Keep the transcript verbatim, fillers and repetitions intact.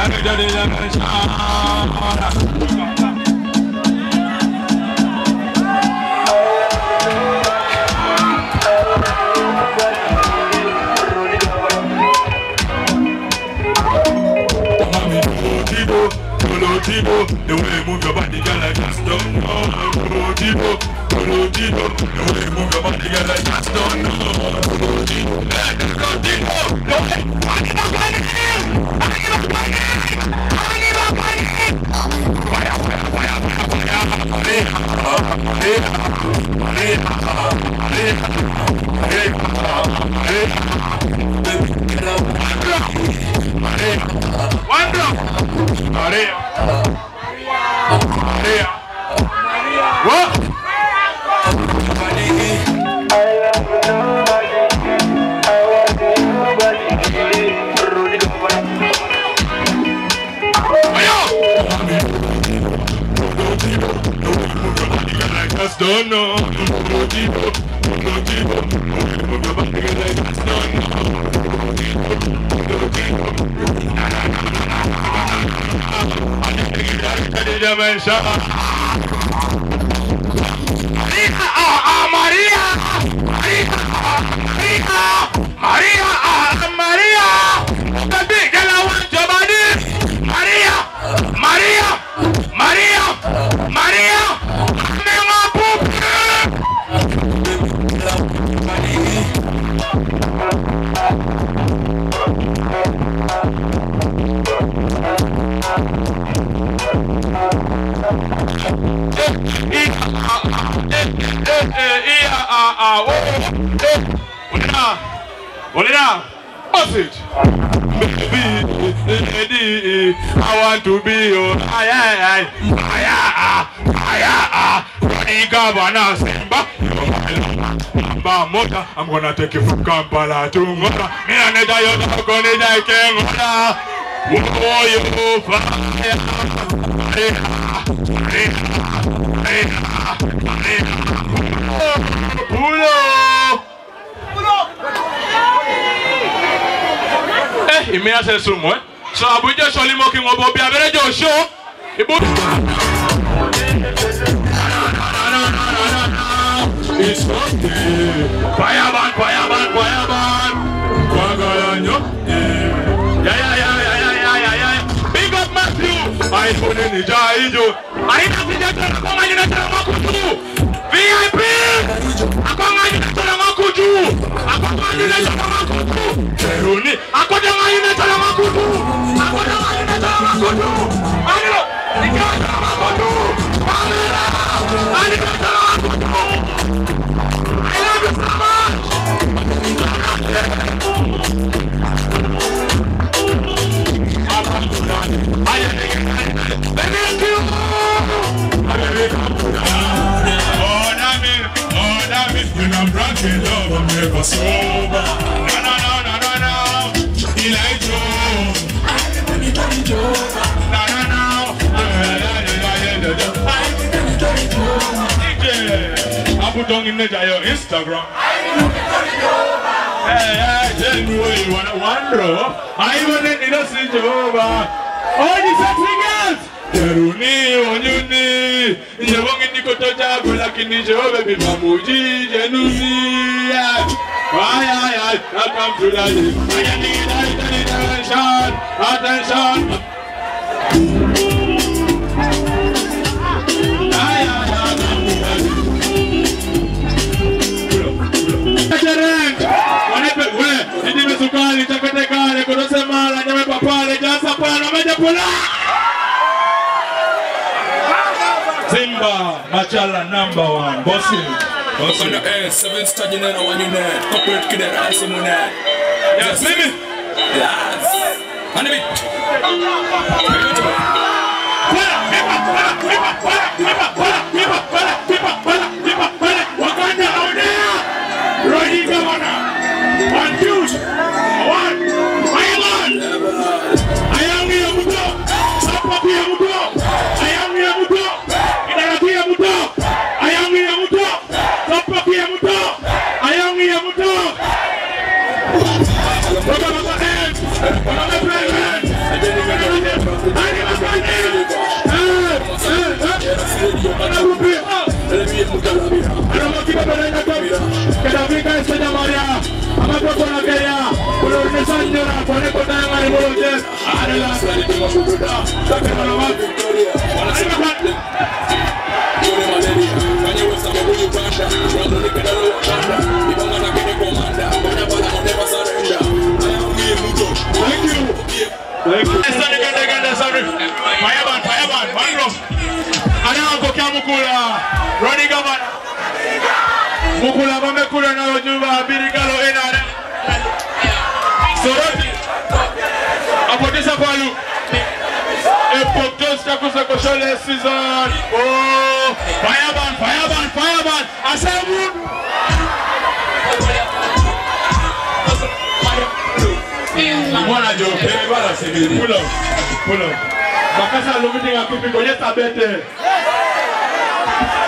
The way you move your body, girl, I just don't know. Rody Gavana, the way you move your body, girl, I just don't know. Rody Maria, Maria, what? I just don't know. Dimension. Maria, ah, ah, Maria, Maria, Maria, Maria, ah, Maria. The big girl, I want your body. Maria, Maria, Maria, Maria. Me want poop. Hold it down. What's it? Baby, I want to be your ay ay ay ay ay ay Rody Gavana Simba. Mother, I'm gonna take you from Kampala to Ngola. Me and the Dayo gonna take Ngola. Oh, you fire. Pull up. Eh, il me hace su moi. So abu je so limo ki ngobo bi abere jo show. Ibu. It's okay. Fire ban, fire ban, fire ban. Kwagalanyo. Yeah, yeah, yeah, yeah, yeah, yeah, yeah. Big up Matthew. I put in the jaijo. I have to get to the community. V I P! Ako nga yun ito lang ako, Ju! Ako nga yun ito lang ako, Ju! Jeroni! Ako na nga yun ito lang ako, Ju! Ako na nga yun ito lang ako, Ju! Ano? Ikaw ito lang ako, Ju! Pamela! Ano ito lang ako, Ju! I love you so much! Thank you! When I'm drunk in love, I'm never sober. No, no, no, no, no, no. Elijah. No, no, no. D J, I put on in the your Instagram. Hey, hey, tell me what you wanna wonder. I even need to see Jehovah. All these sexy girls. Jeroni, Onyuni, Yavong in the Kotoja, Bulakini, Baby Mamuji, Jenusi. Why, I come to that. I need attention, attention. Simba, Machala number one, bossing. On the air, seven star you know one you know. Corporate kid that I see money. Yes, baby. Yes. On the beat. Rody Gavana. One, two, one. I am on. I am here, Muto. Stop up here, Muto. I am here, Muto. I am here, Muto. I am here, Muto. Stop up here, Muto. I am here, Muto. Put on my hands. Put on my hands. pelea que la pica es doña María. Amato con la quería. Por los que señora, pone con la mano y volver. Adelante, la última cultura. Sáquenlo lo más. Pone materia. Caña huesa me voy a banda. Cuando le queda lo banda. Y pongan a que me comanda. Doña para no te vas a renda. I am here, mucho. Thank you. Thank you. Esta ni que te quede sobre. Fireman, fireman, mangro. Ana ko kya mukula. Rody Gavana. Mukula mame kula na nyumba birigalo enare. Soroti. Apoteza kwalu. E poktos takusa koshole season. Oh, fireman, fireman, fireman. Asabu. Mwana jo, pe bala sebi. Pull up. Pull up. Bakasa lumiti ngapipi ko yeta bete.